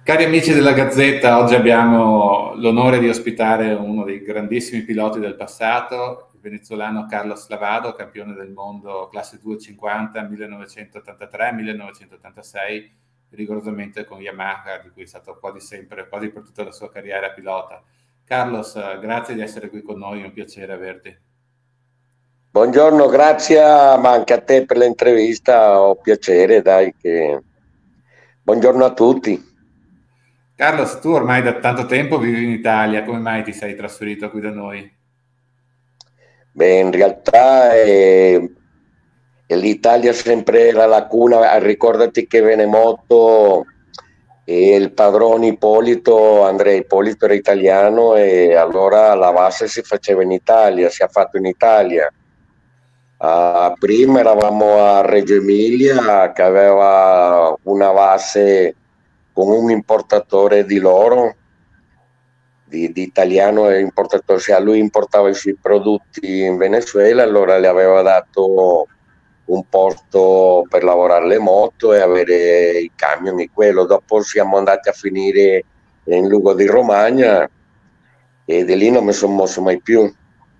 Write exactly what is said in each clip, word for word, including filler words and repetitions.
Cari amici della Gazzetta, oggi abbiamo l'onore di ospitare uno dei grandissimi piloti del passato, il venezuelano Carlos Lavado, campione del mondo classe duecentocinquanta millenovecentottantatré-millenovecentottantasei, rigorosamente con Yamaha, di cui è stato quasi sempre, quasi per tutta la sua carriera pilota. Carlos, grazie di essere qui con noi, è un piacere averti. Buongiorno, grazie, ma anche a te per l'intervista, ho piacere, dai, che... Buongiorno a tutti. Carlos, tu ormai da tanto tempo vivi in Italia, come mai ti sei trasferito qui da noi? Beh, in realtà eh, l'Italia è sempre la lacuna, ricordati che Venemoto e il padrone Ippolito, Andrea Ippolito era italiano e allora la base si faceva in Italia, si è fatto in Italia. Uh, prima eravamo a Reggio Emilia che aveva una base con un importatore di loro, di, di italiano e importatore, cioè lui importava i suoi prodotti in Venezuela, allora le aveva dato un posto per lavorare le moto e avere i camion e quello. Dopo siamo andati a finire in Lugo di Romagna e di lì non mi sono mosso mai più.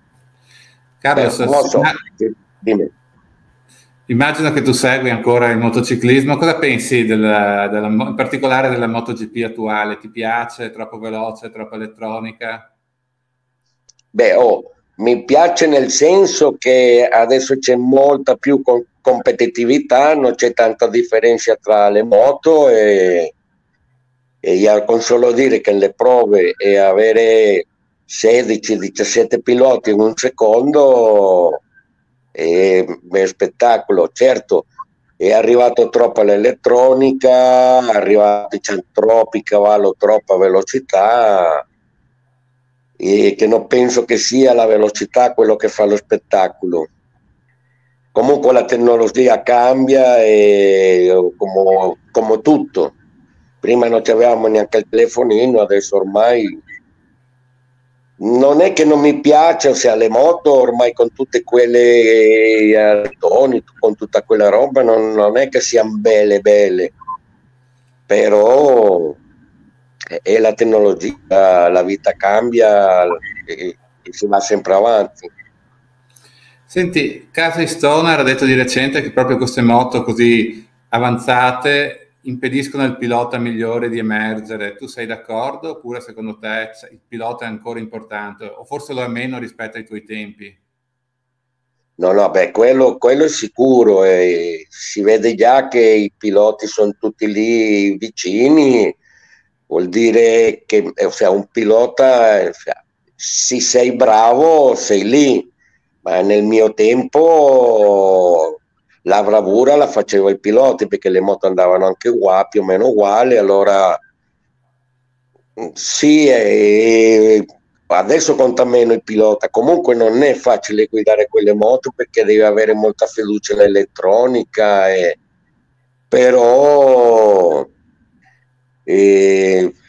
Beh, Carlos, non lo so, dimmi. immagino che tu segui ancora il motociclismo, cosa pensi della, della, in particolare della MotoGP attuale? Ti piace? È troppo veloce, troppo elettronica? Beh, oh, mi piace nel senso che adesso c'è molta più com- competitività, non c'è tanta differenza tra le moto e, e io con solo dire che le prove e avere sedici diciassette piloti in un secondo è un spettacolo. Certo, è arrivato troppo l'elettronica, è arrivato diciamo, troppi cavalli, troppa velocità e che non penso che sia la velocità quello che fa lo spettacolo. Comunque la tecnologia cambia e come, come tutto. Prima non avevamo neanche il telefonino, adesso ormai non è che non mi piace, ossia le moto ormai con tutte quelle artoni, con tutta quella roba, non, non è che siano belle belle, però è la tecnologia, la vita cambia e, e si va sempre avanti. Senti, Casey Stoner ha detto di recente che proprio queste moto così avanzate impediscono al pilota migliore di emergere. Tu sei d'accordo oppure secondo te il pilota è ancora importante o forse lo è meno rispetto ai tuoi tempi? No, no, beh, quello, quello è sicuro. E si vede già che i piloti sono tutti lì vicini, vuol dire che ossia, un pilota, ossia, se sei bravo, sei lì. Ma nel mio tempo la bravura la faceva il pilota perché le moto andavano anche uguali, più o meno uguali, allora sì, eh, adesso conta meno il pilota. Comunque non è facile guidare quelle moto perché devi avere molta fiducia nell'elettronica, e, però eh,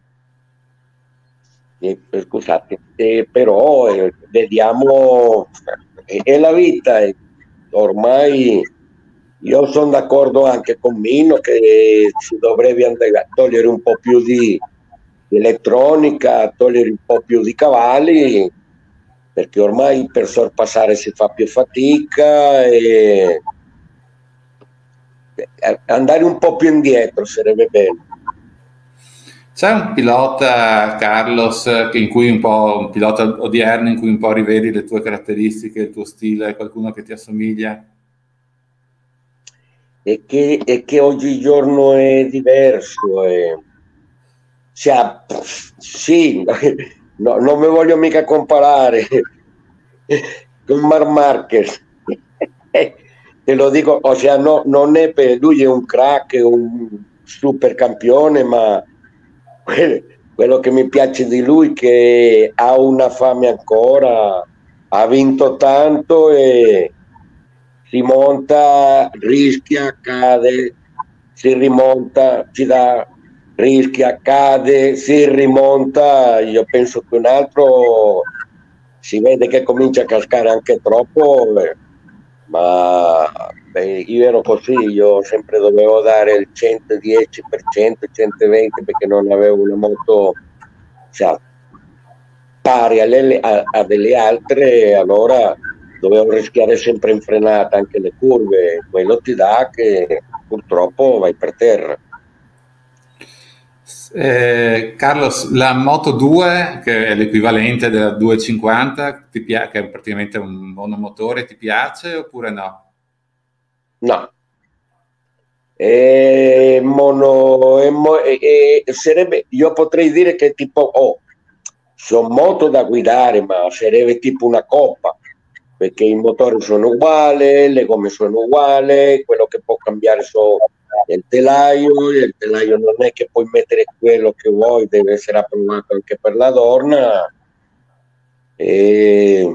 eh, scusate, eh, però eh, vediamo, è, è la vita. eh. Ormai io sono d'accordo anche con Mino che si dovrebbe andare a togliere un po' più di elettronica, togliere un po' più di cavalli, perché ormai per sorpassare si fa più fatica e andare un po' più indietro sarebbe bene. C'è un pilota, Carlos, che in cui un po', un pilota odierno in cui un po' rivedi le tue caratteristiche, il tuo stile, qualcuno che ti assomiglia? E che, e che oggigiorno è diverso. E, cioè, sì, no, non mi voglio mica comparare con Marc Marquez. Te lo dico, o sea, no, non è per lui è un crack, è un super campione, ma quello che mi piace di lui è che ha una fame ancora, ha vinto tanto e si monta, rischia, cade, si rimonta, ci dà, rischia, cade, si rimonta. Io penso che un altro si vede che comincia a cascare anche troppo. ma beh, io ero così, io sempre dovevo dare il centodieci per cento, centoventi perché non avevo una moto, cioè, pari alle, a, a delle altre, allora dovevo rischiare sempre in frenata anche le curve, quello ti dà che purtroppo vai per terra. Eh, Carlos, la Moto due, che è l'equivalente della duecentocinquanta, ti pia- che è praticamente un monomotore, ti piace oppure no? No, è mono, è mo- è- è- sarebbe, io potrei dire che tipo, oh, sono moto da guidare, ma sarebbe tipo una coppa, perché i motori sono uguali, le gomme sono uguali, quello che può cambiare sono il telaio, il telaio non è che puoi mettere quello che vuoi, deve essere approvato anche per la donna. E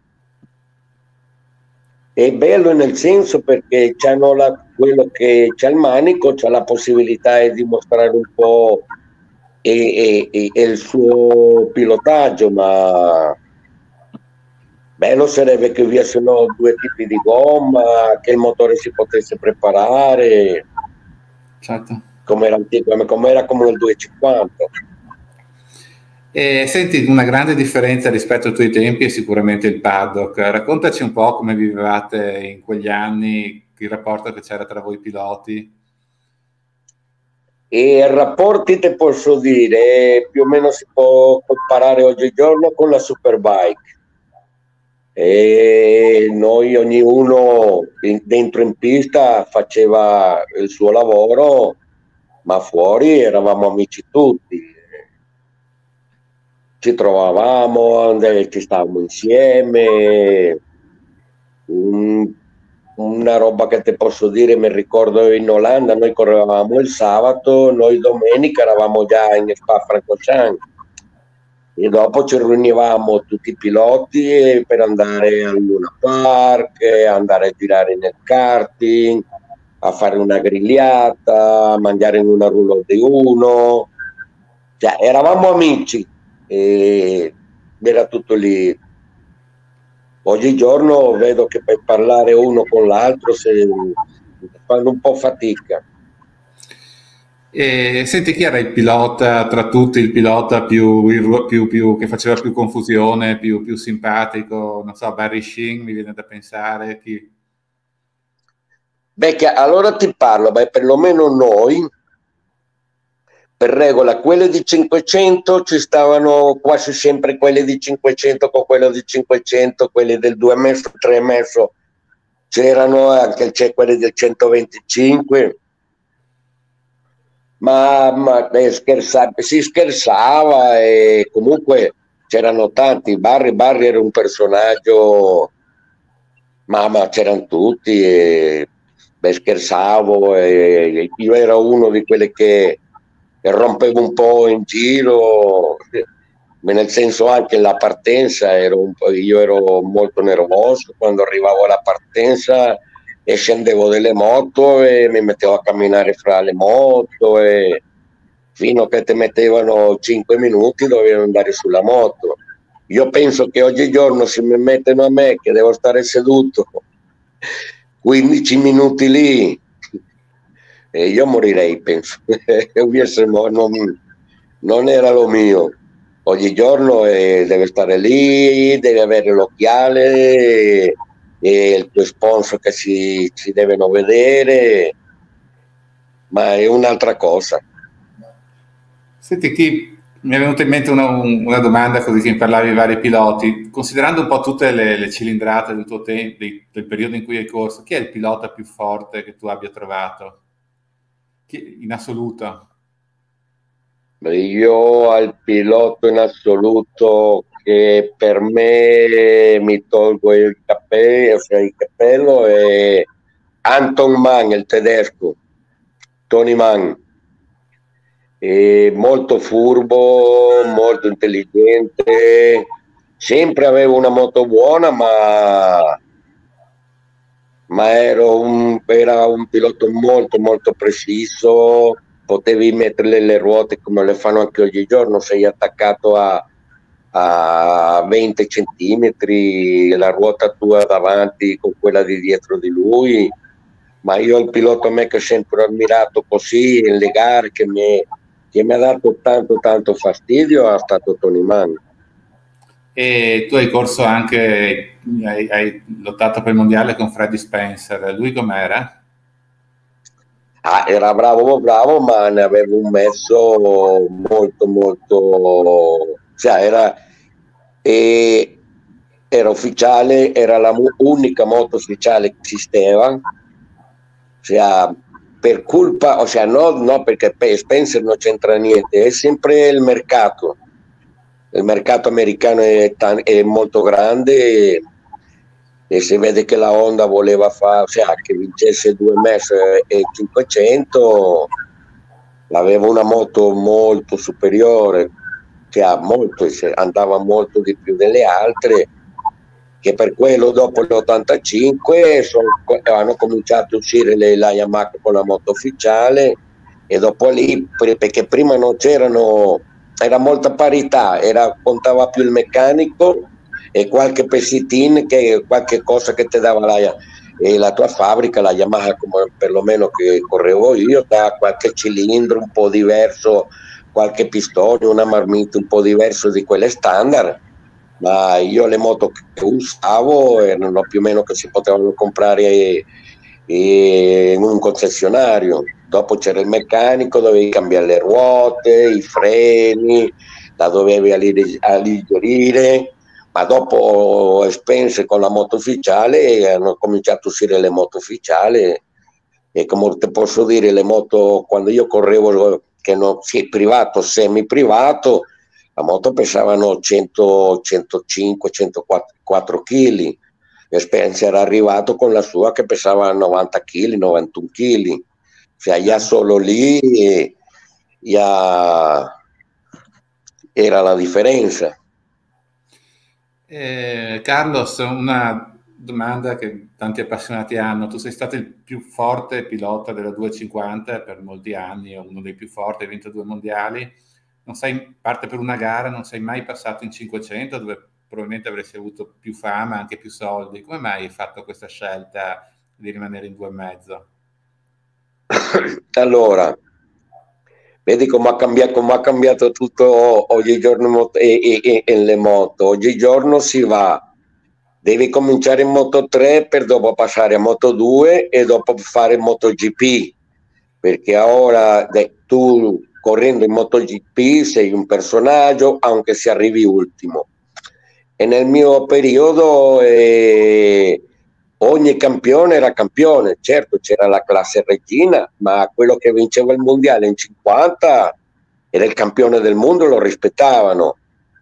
è bello nel senso perché c'hanno la, quello che c'ha il manico, c'ha la possibilità di dimostrare un po' e, e, e il suo pilotaggio, ma bello sarebbe che vi fossero due tipi di gomma, che il motore si potesse preparare, Certo. come era antico, come era come nel duecentocinquanta. E senti, una grande differenza rispetto ai tuoi tempi è sicuramente il paddock. Raccontaci un po' come vivevate in quegli anni, il rapporto che c'era tra voi piloti. E rapporti te posso dire, più o meno si può comparare oggigiorno con la Superbike. E noi ognuno in, dentro in pista faceva il suo lavoro, ma fuori eravamo amici tutti. Ci trovavamo, ci stavamo insieme. Un, una roba che ti posso dire, mi ricordo in Olanda, noi correvamo il sabato, noi domenica eravamo già in Spa-Francorchamps e dopo ci riunivamo tutti i piloti per andare al Luna Park, andare a girare nel karting, a fare una grigliata, a mangiare in una roulotte di uno, cioè eravamo amici e era tutto lì. Oggigiorno vedo che per parlare uno con l'altro se, fanno un po' fatica. E senti, chi era il pilota tra tutti, il pilota più, più, più che faceva più confusione, più, più simpatico? Non so, Barry Sheen mi viene da pensare. Chi... Beh, che allora ti parlo, beh, perlomeno noi, per regola, quelle di cinquecento ci stavano quasi sempre quelle di cinquecento con quello di cinquecento, quelle del due e mezzo, tre e mezzo, c'erano anche c'è quelle del centoventicinque, ma, ma eh, scherza, si scherzava e comunque c'erano tanti. Barry, Barry era un personaggio, ma, ma c'erano tutti, e, beh, scherzavo, e io ero uno di quelli che rompevo un po' in giro, nel senso anche la partenza, ero un po', io ero molto nervoso quando arrivavo alla partenza e scendevo delle moto e mi mettevo a camminare fra le moto e fino a che ti mettevano cinque minuti dovevo andare sulla moto. Io penso che oggigiorno se mi mettono a me che devo stare seduto quindici minuti lì e io morirei, penso. non, non era lo mio. Oggigiorno eh, deve stare lì, deve avere l'occhiale e, e il tuo sponsor che si, si devono vedere, ma è un'altra cosa. Senti, chi... mi è venuta in mente una, una domanda così che parlavi di vari piloti. Considerando un po' tutte le, le cilindrate del tuo tempo, del periodo in cui hai corso, chi è il pilota più forte che tu abbia trovato? Chi, in assoluto? Io al pilota in assoluto che per me mi tolgo il cappello, cioè il cappello è Anton Mann, il tedesco, Tony Mann. È molto furbo, molto intelligente, sempre avevo una moto buona, ma, ma ero un, era un pilota molto molto preciso, potevi metterle le ruote come le fanno anche oggigiorno, sei attaccato a, a venti centimetri, la ruota tua davanti con quella di dietro di lui, ma io il pilota a me che ho sempre ammirato così nelle gare, che mi, che mi ha dato tanto tanto fastidio, è stato Tony Mann. E tu hai corso anche, hai, hai lottato per il mondiale con Freddie Spencer, lui com'era? Ah, era bravo bravo, ma ne avevo un mezzo molto molto, cioè era, e, era ufficiale, era la unica moto ufficiale che esisteva, cioè, per colpa, o sea, no, no perché Spencer non c'entra niente, è sempre il mercato, il mercato americano è, è molto grande, e, e si vede che la Honda voleva fare, cioè, che vincesse due M S e cinquecento, aveva una moto molto superiore, cioè molto, andava molto di più delle altre, che per quello dopo l'ottantacinque hanno cominciato a uscire le, la Yamaha con la moto ufficiale, e dopo lì, perché prima non c'erano, era molta parità, era, contava più il meccanico e qualche pezzettin, che qualche cosa che ti dava la, e la tua fabbrica, la Yamaha, come perlomeno che correvo io, da qualche cilindro un po' diverso, qualche pistone, una marmita un po' diverso di quelle standard, ma io le moto che usavo erano più o meno che si potevano comprare in un concessionario. Dopo c'era il meccanico, dovevi cambiare le ruote, i freni, la dovevi alleggerire, ma dopo Spencer con la moto ufficiale hanno cominciato a uscire le moto ufficiali, e come ti posso dire, le moto quando io correvo, che non, sì, privato, semi privato, la moto pesavano cento, centocinque, centoquattro chili, e Spencer era arrivato con la sua che pesava novanta chili, novantuno chili, cioè già solo lì già era la differenza. Eh, Carlos, una domanda che tanti appassionati hanno: tu sei stato il più forte pilota della duecentocinquanta per molti anni, uno dei più forti, hai vinto due mondiali, non sei, parte per una gara, non sei mai passato in cinquecento, dove probabilmente avresti avuto più fama, anche più soldi. Come mai hai fatto questa scelta di rimanere in due e mezzo? Allora, vedi come ha cambiato, come ha cambiato tutto oggigiorno e, e, e le moto. Oggigiorno si va, devi cominciare in Moto tre per dopo passare a Moto due e dopo fare MotoGP, perché ora tu correndo in MotoGP sei un personaggio anche se arrivi ultimo. E nel mio periodo eh, ogni campione era campione, certo c'era la classe regina, ma quello che vinceva il mondiale in cinquanta era il campione del mondo, lo rispettavano.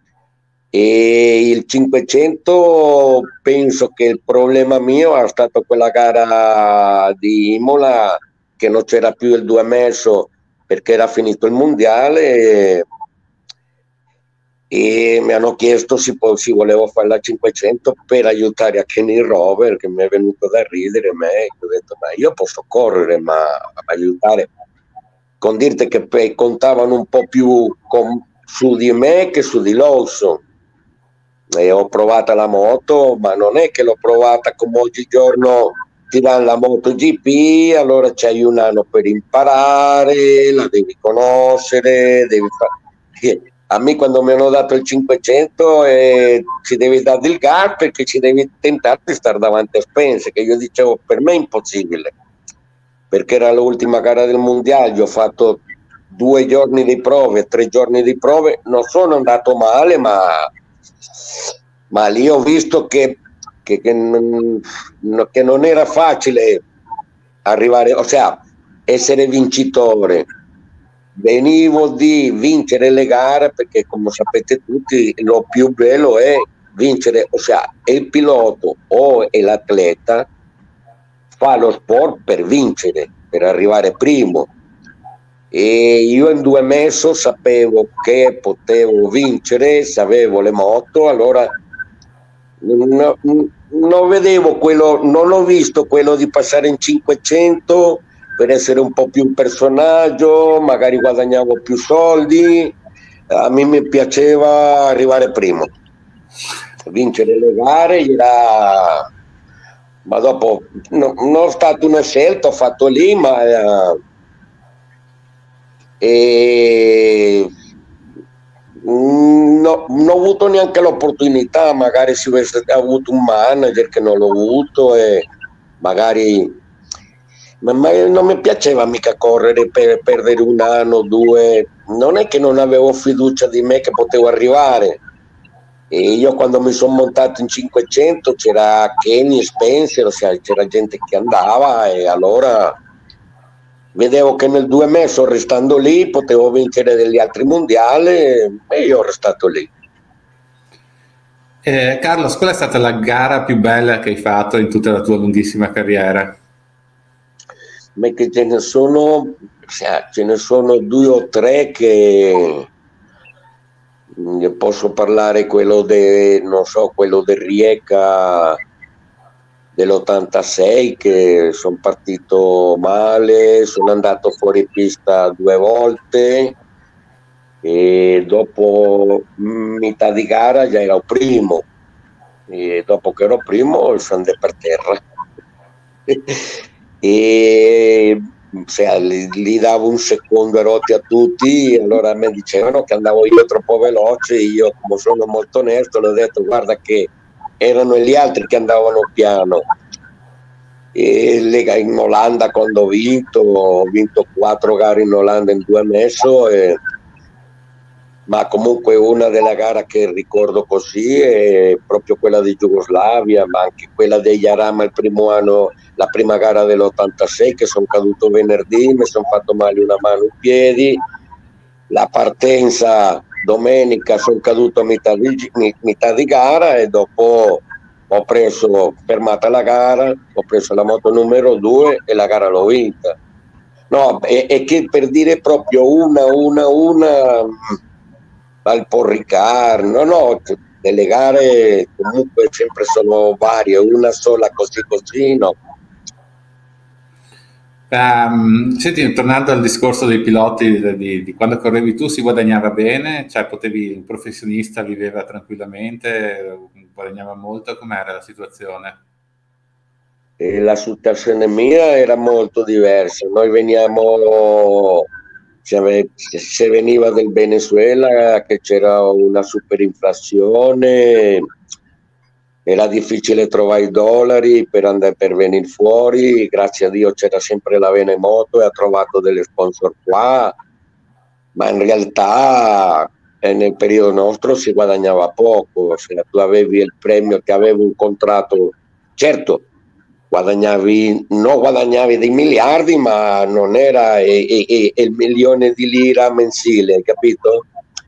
E il cinquecento, penso che il problema mio è stato quella gara di Imola, che non c'era più il due messo perché era finito il mondiale, e, e mi hanno chiesto se si volevo fare la cinquecento per aiutare a Kenny Rover, che mi è venuto da ridere me, e ho detto ma io posso correre, ma aiutare, con dirti che contavano un po' più con, su di me che su di Lawson. E ho provato la moto, ma non è che l'ho provata come oggigiorno ti danno la MotoGP, allora c'hai un anno per imparare, la devi conoscere, devi fare. A me quando mi hanno dato il cinquecento eh, ci devi dare il gas, perché ci devi tentare di stare davanti a Spencer, che io dicevo per me è impossibile, perché era l'ultima gara del mondiale, io ho fatto due giorni di prove, tre giorni di prove, non sono andato male, ma ma lì ho visto che, che, che, non, che non era facile arrivare, ossia essere vincitore. Venivo di vincere le gare, perché come sapete tutti lo più bello è vincere, ossia il pilota o l'atleta fa lo sport per vincere, per arrivare primo. E io in due messo sapevo che potevo vincere, sapevo le moto, allora non, non vedevo quello, non ho visto quello di passare in cinquecento per essere un po' più un personaggio, magari guadagnavo più soldi, A me mi piaceva arrivare primo, vincere le gare era... ma dopo no, non è stata una scelta, ho fatto lì, ma eh, e, no, non ho avuto neanche l'opportunità, magari se avessi avuto un manager che non l'ho avuto e magari ma, ma non mi piaceva mica correre per perdere un anno, due, non è che non avevo fiducia di me che potevo arrivare. E io quando mi sono montato in cinquecento c'era Kenny, Spencer, c'era gente che andava e allora vedevo che nel due messo restando lì potevo vincere degli altri mondiali e io ho restato lì. Eh, Carlos, qual è stata la gara più bella che hai fatto in tutta la tua lunghissima carriera? Ma che ce ne sono, ce ne sono due o tre che posso parlare, quello de, non so, quello del Rijeka dell'ottantasei che sono partito male, sono andato fuori pista due volte e dopo metà di gara già ero primo e dopo che ero primo sono andato per terra e se gli davo un secondo erotti a tutti, allora mi dicevano che andavo io troppo veloce. Io, come sono molto onesto, le ho detto guarda che erano gli altri che andavano piano. E in Olanda quando ho vinto ho vinto quattro gare in Olanda in due messo e... ma comunque una delle gare che ricordo così è proprio quella di Jugoslavia, ma anche quella degli Arama il primo anno, la prima gara dell'ottantasei che sono caduto venerdì, mi sono fatto male una mano in piedi, la partenza domenica sono caduto a metà di, metà di gara e dopo ho preso, fermata la gara, ho preso la moto numero due e la gara l'ho vinta. No, è, è che per dire proprio una, una, una... al Porricar, no, no, delle gare comunque sempre sono varie, una sola così così, no. Um, senti, tornando al discorso dei piloti di, di, di quando correvi tu, si guadagnava bene? Cioè potevi, un professionista viveva tranquillamente, guadagnava molto, com'era la situazione? E la situazione mia era molto diversa, noi veniamo... se veniva del Venezuela che c'era una superinflazione, era difficile trovare i dollari per andare per venire fuori, grazie a Dio c'era sempre la Venemoto e ha trovato delle sponsor qua, ma in realtà eh, nel periodo nostro si guadagnava poco, se tu avevi il premio che avevi un contratto, certo guadagnavi, non guadagnavi dei miliardi, ma non era e, e, e il milione di lira mensile, capito?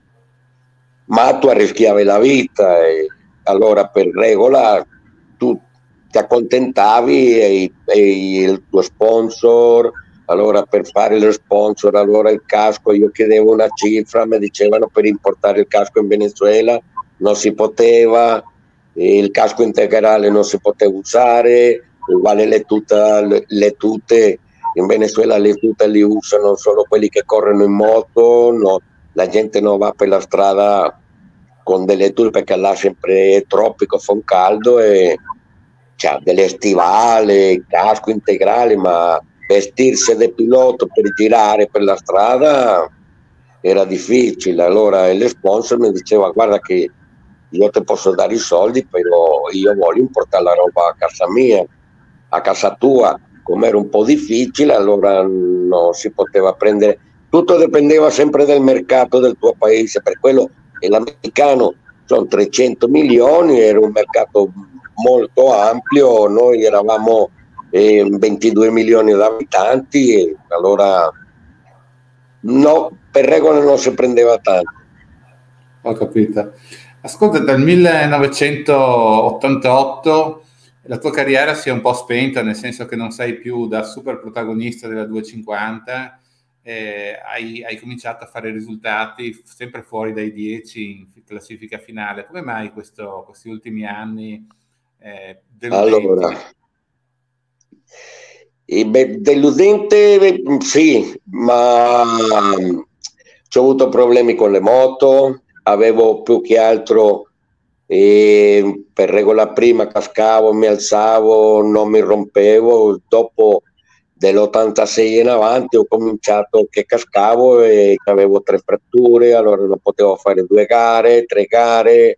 Ma tu arrischiavi la vita e allora per regola tu ti accontentavi e, e il tuo sponsor, allora per fare lo sponsor, allora il casco, io chiedevo una cifra, mi dicevano per importare il casco in Venezuela non si poteva, il casco integrale non si poteva usare, uguale le, tuta, le, le tute, in Venezuela le tute li usano solo quelli che corrono in moto, no, la gente non va per la strada con delle tute perché là sempre è tropico, fa un caldo e c'ha delle stivali, casco integrale, ma vestirsi da pilota per girare per la strada era difficile. Allora lo sponsor mi diceva guarda che io ti posso dare i soldi, però io voglio importare la roba a casa mia, a casa tua. Come era un po' difficile, allora non si poteva prendere, tutto dipendeva sempre dal mercato del tuo paese, per quello l'americano sono trecento milioni, era un mercato molto ampio, noi eravamo eh, ventidue milioni di abitanti e allora no, per regola non si prendeva tanto. Ho capito. Ascolta, dal millenovecentottantotto la tua carriera si è un po' spenta, nel senso che non sei più da super protagonista della duecentocinquanta, eh, hai, hai cominciato a fare risultati sempre fuori dai dieci in classifica finale. Come mai questo, questi ultimi anni eh, deludenti? Allora, e beh, deludente sì, ma ho avuto problemi con le moto, avevo più che altro e per regola prima cascavo, mi alzavo, non mi rompevo. Dopo dell'ottantasei in avanti ho cominciato che cascavo e avevo tre fratture, allora non potevo fare due gare, tre gare.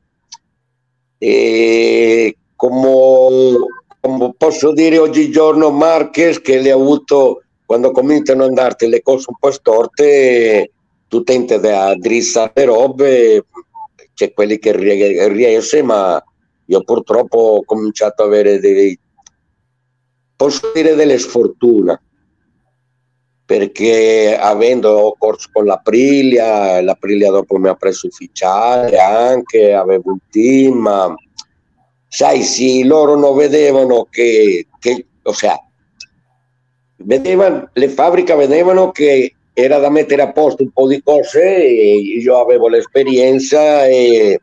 E come, come posso dire oggigiorno Marquez, che le ha avuto, quando cominciano ad andarti le cose un po' storte, tu tenti a drizzare le robe, c'è quelli che riesce, ma io purtroppo ho cominciato ad avere dei, posso dire, delle sfortune, perché avendo corso con l'Aprilia, l'Aprilia dopo mi ha preso ufficiale anche, avevo un team, ma sai, sì, loro non vedevano che, che ossia, vedevano, le fabbriche vedevano che era da mettere a posto un po' di cose e io avevo l'esperienza e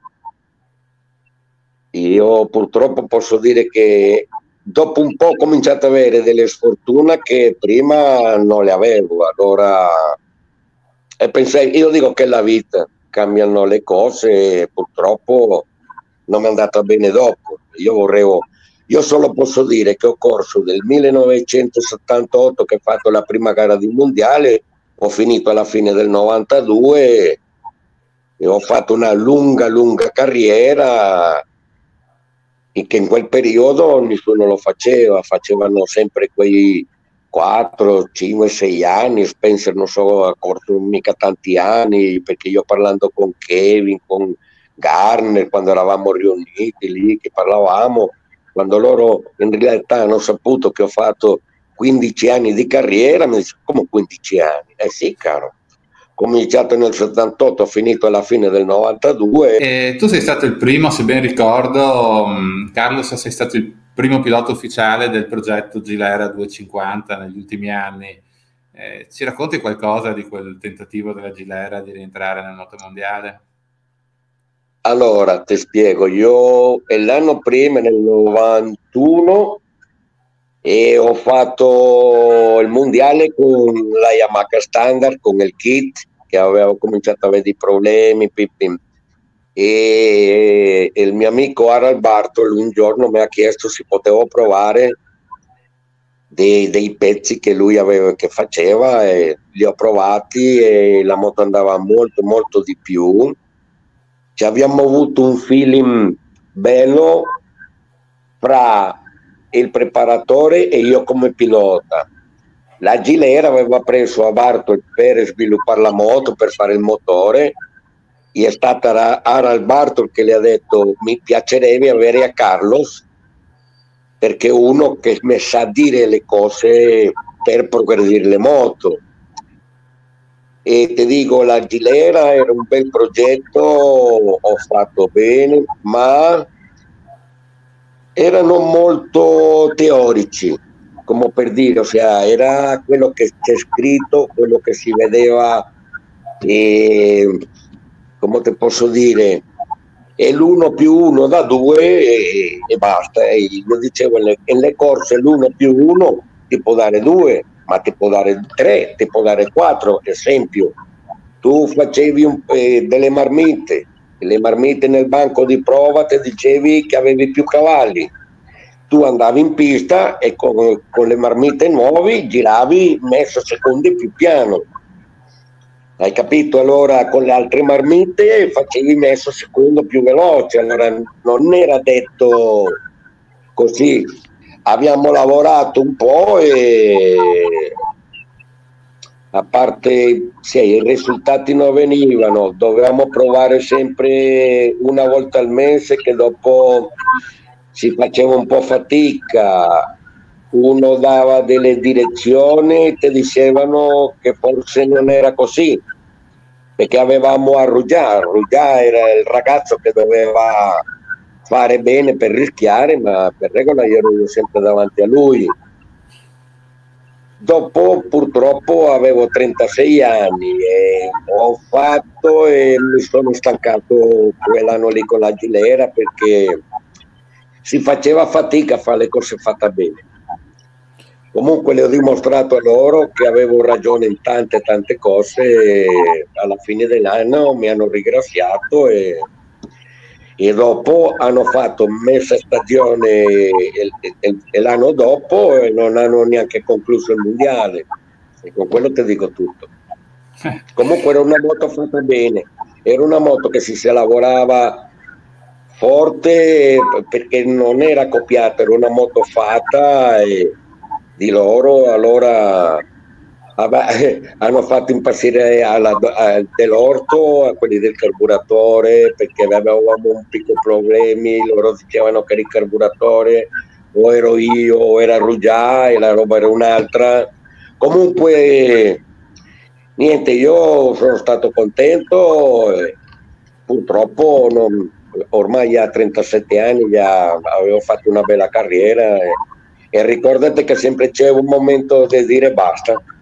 io purtroppo posso dire che dopo un po' ho cominciato ad avere delle sfortune che prima non le avevo. Allora e pensai, io dico che la vita, cambiano le cose e purtroppo non mi è andata bene dopo. Io vorrei, io solo posso dire che ho corso del millenovecentosettantotto, che ho fatto la prima gara di mondiale, ho finito alla fine del novantadue e ho fatto una lunga lunga carriera, e che in quel periodo nessuno lo faceva, facevano sempre quei quattro, cinque, sei anni. Spencer non so, ha corso mica tanti anni, perché io parlando con Kevin, con Garner, quando eravamo riuniti lì, che parlavamo, quando loro in realtà hanno saputo che ho fatto quindici anni di carriera, mi dice, come quindici anni? Eh sì, caro. Cominciato nel settantotto, ho finito alla fine del novantadue. E tu sei stato il primo, se ben ricordo, Carlos, sei stato il primo pilota ufficiale del progetto Gilera duecentocinquanta negli ultimi anni. Eh, ci racconti qualcosa di quel tentativo della Gilera di rientrare nel motomondiale? Allora, ti spiego, io l'anno prima, nel novantuno, e ho fatto il mondiale con la Yamaha Standard, con il kit, che avevo cominciato a avere dei problemi, pipim. E il mio amico Harald Bartol un giorno mi ha chiesto se potevo provare dei, dei pezzi che lui aveva, che faceva, e li ho provati e la moto andava molto molto di più. Ci abbiamo avuto un feeling bello fra il preparatore e io come pilota. La Gilera aveva preso a Bartol per sviluppare la moto, per fare il motore, e è stata Harald Bartol che le ha detto mi piacerebbe avere a Carlos, perché è uno che mi sa dire le cose per progredire le moto. E ti dico, la Gilera era un bel progetto, ho fatto bene, ma erano molto teorici, come per dire, ossia, era quello che c'è scritto, quello che si vedeva, e come ti posso dire, è l'uno più uno da due e, e basta. E io dicevo, nelle, nelle corse l'uno più uno ti può dare due, ma ti può dare tre, ti può dare quattro. Esempio, tu facevi un, eh, delle marmite, le marmite nel banco di prova ti dicevi che avevi più cavalli, tu andavi in pista e con, con le marmite nuove giravi messo secondi più piano, hai capito? Allora con le altre marmite facevi messo secondo più veloce, allora non era detto così. Abbiamo lavorato un po' e a parte sì, i risultati non venivano, dovevamo provare sempre una volta al mese, che dopo si faceva un po' fatica, uno dava delle direzioni, ti dicevano che forse non era così, perché avevamo a Rugià, Rugià era il ragazzo che doveva fare bene per rischiare, ma per regola io ero sempre davanti a lui. Dopo purtroppo avevo trentasei anni e ho fatto e mi sono stancato quell'anno lì con la Gilera, perché si faceva fatica a fare le cose fatte bene. Comunque le ho dimostrato a loro che avevo ragione in tante tante cose e alla fine dell'anno mi hanno ringraziato e, e dopo hanno fatto messa stagione e, e, e l'anno dopo e non hanno neanche concluso il mondiale, e con quello ti dico tutto. Comunque era una moto fatta bene, era una moto che si, si lavorava forte perché non era copiata, era una moto fatta e di loro, allora vabbè, hanno fatto impazzire alla, a, dell'orto, a quelli del carburatore, perché avevamo un piccolo problemi, loro dicevano che era il carburatore, o ero io, o era Rugià, e la roba era un'altra. Comunque, niente, io sono stato contento, eh, purtroppo non, ormai a trentasette anni già avevo fatto una bella carriera. Eh, e ricordate che sempre c'è un momento di dire basta.